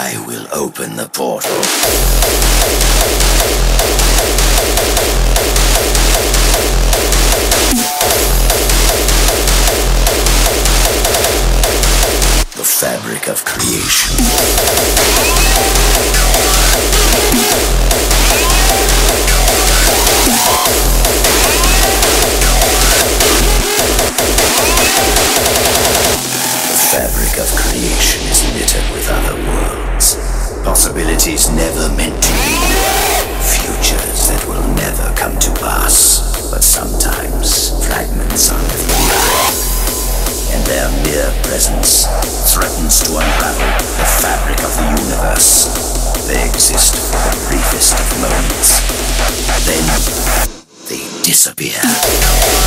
I will open the portal. The fabric of creation. The fabric of creation is littered with other worlds. Possibilities never meant to be. Futures that will never come to pass. But sometimes fragments are revealed. And their mere presence threatens to unravel the fabric of the universe. They exist for the briefest of moments. Then they disappear.